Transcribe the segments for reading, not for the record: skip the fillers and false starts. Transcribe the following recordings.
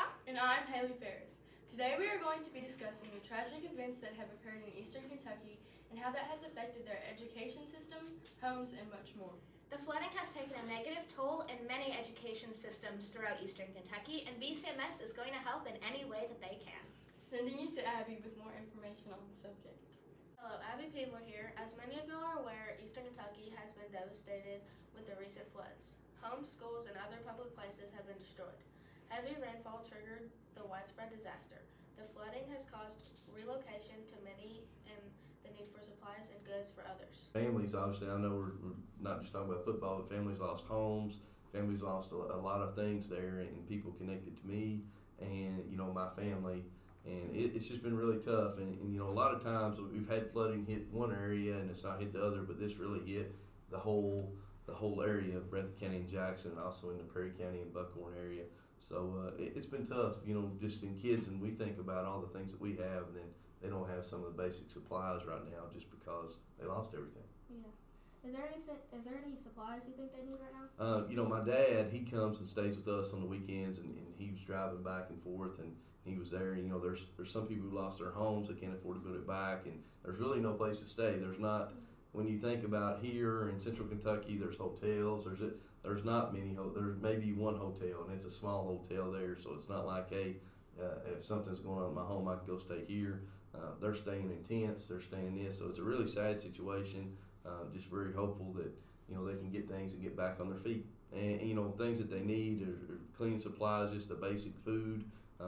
Maya. And I'm Haley Ferris. Today we are going to be discussing the tragic events that have occurred in Eastern Kentucky and how that has affected their education system, homes, and much more. The flooding has taken a negative toll in many education systems throughout Eastern Kentucky, and BCMS is going to help in any way that they can. Sending you to Abby with more information on the subject. Hello, Abby Peebler here. As many of you are aware, Eastern Kentucky has been devastated with the recent floods. Homes, schools, and other public places have been destroyed. Heavy rainfall triggered the widespread disaster. The flooding has caused relocation to many and the need for supplies and goods for others. Families, obviously, I know we're not just talking about football, but families lost homes, families lost a lot of things there, and people connected to me and, my family. And it's just been really tough. And, a lot of times we've had flooding hit one area and it's not hit the other, but this really hit the whole area of Breathitt County and Jackson, and also in the Perry County and Buckhorn area. So it's been tough, just in kids, and we think about all the things that we have, and then they don't have some of the basic supplies right now just because they lost everything. Yeah. Is there any supplies you think they need right now? My dad, he comes and stays with us on the weekends, and he was driving back and forth, and he was there. There's some people who lost their homes, they can't afford to build it back, and there's really no place to stay. There's not, when you think about here in Central Kentucky, there's hotels. There's not many. There's maybe one hotel, and it's a small hotel there. So it's not like, hey, if something's going on in my home, I can go stay here. They're staying in tents. They're staying in this. So it's a really sad situation. Just very hopeful that they can get things and get back on their feet. And things that they need are clean supplies, just the basic food,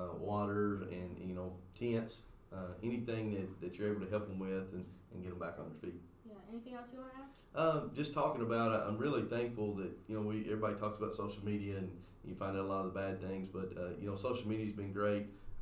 water, and tents. Anything that you're able to help them with and get them back on their feet. Yeah. Anything else you want to add? Just talking about it, I'm really thankful that everybody talks about social media and you find out a lot of the bad things, but social media's been great.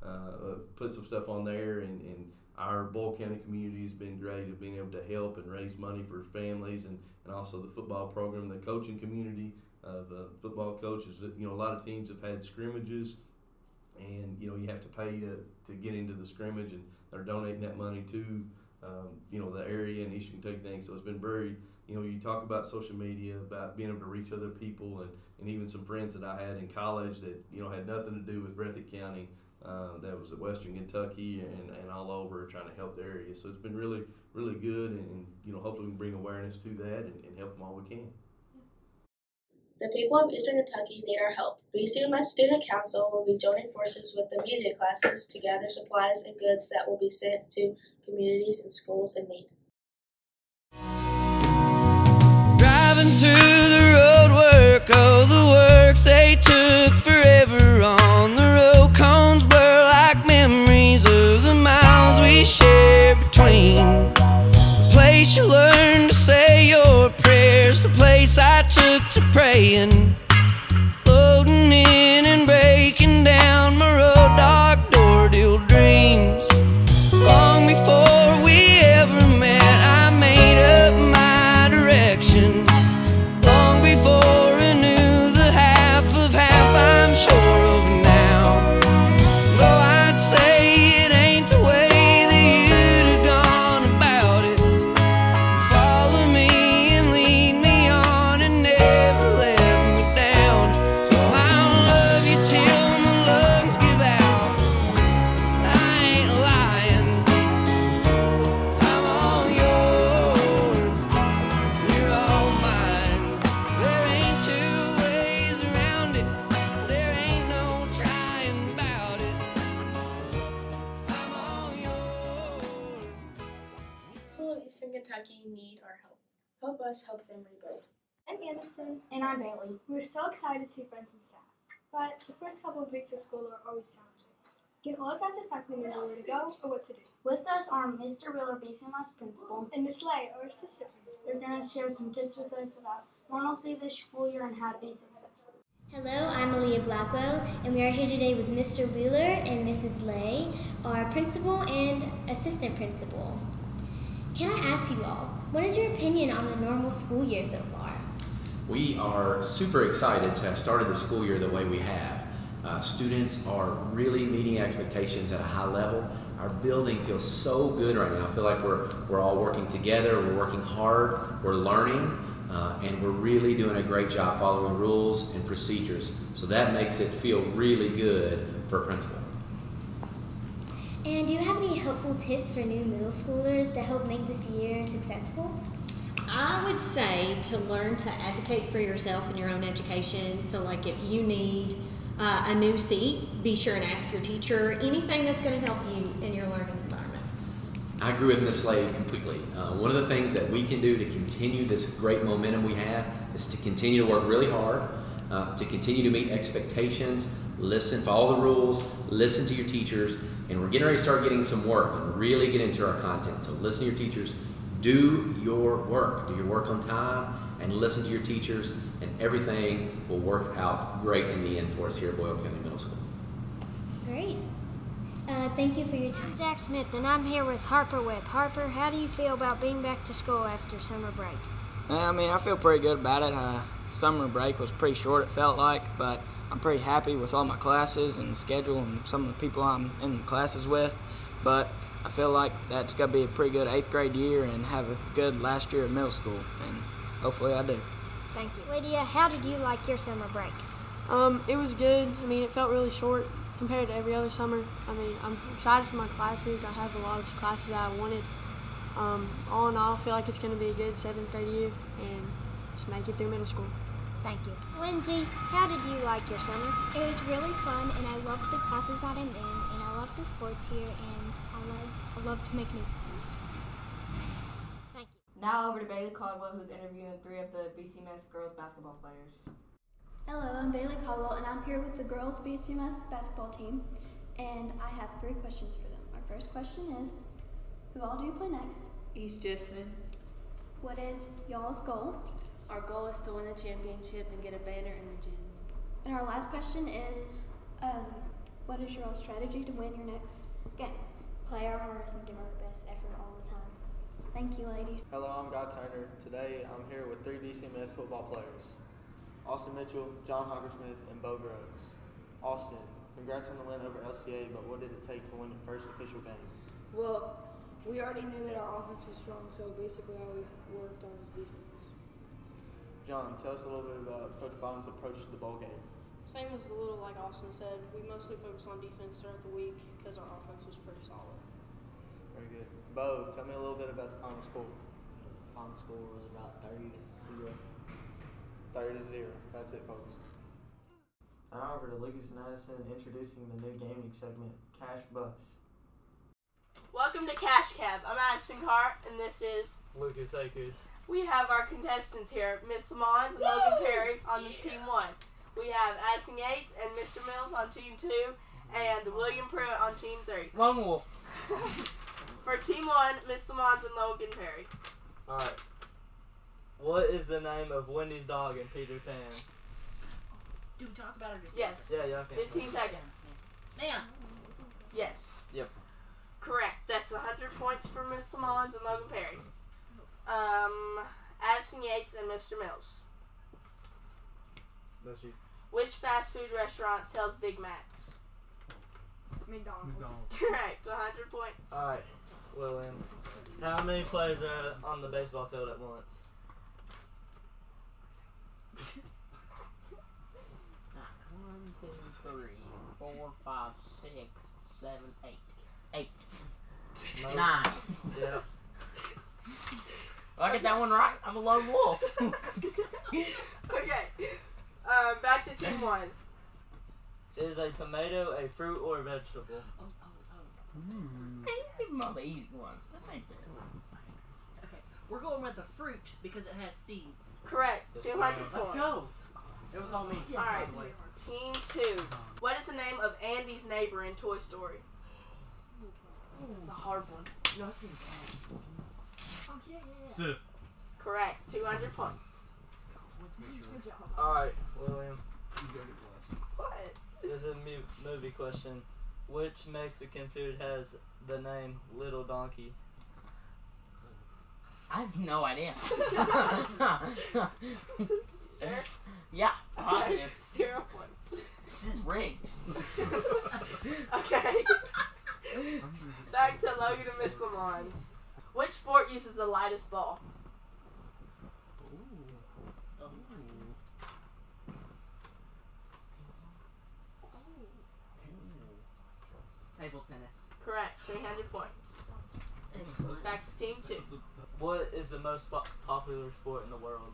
Put some stuff on there, and our Boyle County community has been great of being able to help and raise money for families, and also the football program, the coaching community of football coaches. A lot of teams have had scrimmages, and you have to pay to get into the scrimmage, and they're donating that money to the area and Eastern Kentucky thing. So it's been very, you talk about social media, about being able to reach other people, and even some friends that I had in college that had nothing to do with Breathitt County, that was at Western Kentucky and all over trying to help the area. So it's been really, really good, and hopefully we can bring awareness to that and help them all we can. The people of Eastern Kentucky need our help. BCMS Student Council will be joining forces with the media classes to gather supplies and goods that will be sent to communities and schools in need. Driving through the road work, oh, the work they took forever on the road. Cones blur like memories of the miles we shared between. The place you learned to say your prayers, the place I took to praying, loading in and breaking down my road dog door deal dreams. Long before we ever met, I made up my direction. Long before I knew the half of half I'm sure of now. Though I'd say it ain't the way that you'd have gone about it. Follow me and lead me on and never let me down. So I'll love you till my lungs give out. I ain't lying. I'm all yours. You're all mine. There ain't two ways around it. There ain't no trying about it. I'm all yours. People of Eastern Kentucky need our help. Help us help them rebuild. I'm Aniston. And I'm Bailey. We're so excited to see friends and staff, but the first couple of weeks of school are always challenging. Can all staff and faculty remember where to go or what to do? With us are Mr. Wheeler, BCMS principal. And Miss Lay, our assistant principal. They're going to share some tips with us about normalcy this school year and how to be successful. Hello, I'm Aaliyah Blackwell, and we are here today with Mr. Wheeler and Mrs. Lay, our principal and assistant principal. Can I ask you all, what is your opinion on the normal school year so far? We are super excited to have started the school year the way we have. Students are really meeting expectations at a high level. Our building feels so good right now. I feel like we're all working together, we're working hard, we're learning. and we're really doing a great job following rules and procedures. So that makes it feel really good for a principal. And do you have any helpful tips for new middle schoolers to help make this year successful? I would say to learn to advocate for yourself in your own education. So like if you need a new seat, be sure and ask your teacher anything that's going to help you in your learning environment. I agree with Ms. Slade completely. One of the things that we can do to continue this great momentum we have is to continue to work really hard, to continue to meet expectations, listen, follow the rules, listen to your teachers, and we're getting ready to start getting some work and really get into our content. So listen to your teachers, do your work on time, and listen to your teachers, and everything will work out great in the end for us here at Boyle County Middle School. Great. Thank you for your time. Zach Smith, and I'm here with Harper Webb. Harper, how do you feel about being back to school after summer break? I feel pretty good about it. Summer break was pretty short, it felt like, but I'm pretty happy with all my classes and the schedule and some of the people I'm in classes with. But I feel like that's going to be a pretty good 8th grade year and have a good last year of middle school, and hopefully I do. Thank you. Lydia, how did you like your summer break? It was good. It felt really short compared to every other summer. I'm excited for my classes. I have a lot of classes that I wanted. All in all, I feel like it's going to be a good 7th grade year and just make it through middle school. Thank you. Lindsay, how did you like your summer? It was really fun, and I loved the classes that I'm in, and I love the sports here, and I love to make new friends. Thank you. Now over to Bailey Caldwell, who's interviewing 3 of the BCMS girls basketball players. Hello, I'm Bailey Caldwell, and I'm here with the girls BCMS basketball team, and I have 3 questions for them. Our first question is, who all do you play next? East Jessamine. What is y'all's goal? Our goal is to win the championship and get a banner in the gym. And our last question is, what is your strategy to win your next game? Play our hardest and give our best effort all the time. Thank you, ladies. Hello, I'm Guy Turner. Today I'm here with 3 BCMS football players, Austin Mitchell, John Hockersmith, and Bo Groves. Austin, congrats on the win over LCA, but what did it take to win the first official game? Well, we already knew that our offense was strong, so basically all we've worked on is defense. John, tell us a little bit about Coach Bottom's approach to the bowl game. Same as a little like Austin said, we mostly focused on defense throughout the week because our offense was pretty solid. Very good. Bo, tell me a little bit about the final score. The final score was about 30-0. 30-0. That's it, folks. Now over to Lucas and Addison introducing the new gaming segment, Cash Bus. Welcome to Cash Cab. I'm Addison Cart, and this is Lucas Akers. We have our contestants here, Miss Lamont and Logan Perry on Team 1. We have Addison Yates and Mr. Mills on Team 2, and William Pruitt on Team 3. Lone Wolf. For Team 1, Miss Lamont and Logan Perry. Alright. What is the name of Wendy's dog in Peter Pan? Do we talk about it or Yes. Yeah, y'all can. 15 seconds. Now. Yes. Yep. Correct. That's 100 points for Miss Lamont and Logan Perry. Addison Yates and Mr. Mills. That's you. Which fast food restaurant sells Big Macs? McDonald's. Correct. 100 points. Alright, William. How many players are on the baseball field at once? 1, 2, 3, 4, 5, 6, 7, 8. 8. No. 9. Yeah. If I get that one right, I'm a lone wolf. Okay. Back to Team 1. Is a tomato a fruit or a vegetable? Give them all the easy ones. That's ain't fair. Okay, we're going with the fruit because it has seeds. Correct. 200 points. Let's go. It was on me. Yes. Alright. Team 2. What is the name of Andy's neighbor in Toy Story? This is a hard one. No, it's really bad. Oh, yeah. Sue. Correct. 200 points. Alright, William. What? This is a movie question. Which Mexican food has the name Little Donkey? I have no idea. Sure? Yeah, positive. 0 points. This is rigged. Okay. Back to Logan and Miss Lamont. Which sport uses the lightest ball? points. Back to team 2. What is the most popular sport in the world?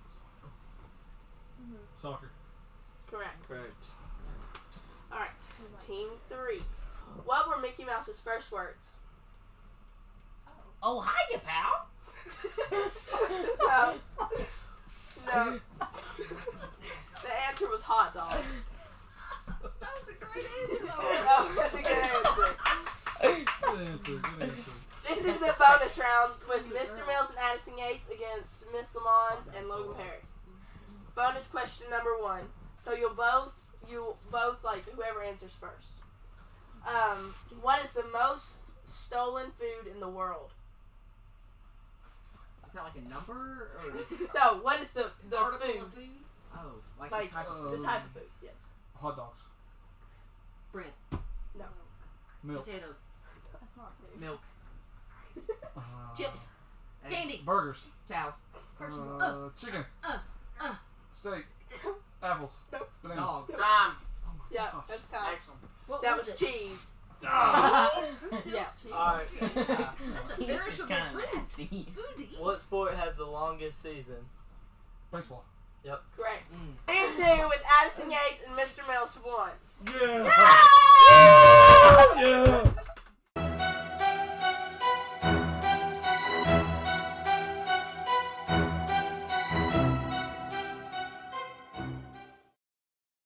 Soccer. Correct. Correct. Alright, team 3. What were Mickey Mouse's first words? Oh, hiya, pal. No. No. The answer was hot dog. That was a great answer, though. Oh, that's a good answer. Good answer. Good answer. This is the bonus round with Mr. Mills and Addison Yates against Miss Lamons and Logan Perry. Bonus question number 1. So you both like whoever answers first. What is the most stolen food in the world? Is that like a number or? No. What is the article food? of food? Oh, like Like the type of the food. type of food. Yes. Hot dogs. Bread. No. Milk. Potatoes. That's not food. Milk. Chips. Eggs. Candy. Burgers. Cows. Chicken. Uh. Steak. Apples. Bananas. Dogs. Time. Yeah, that's time. Excellent. That was cheese. Yeah. Alright. This is kind of nasty. What sport has the longest season? Baseball. Yep. Correct. Team 2 with Addison Yates and Mr. Mills won. Yeah.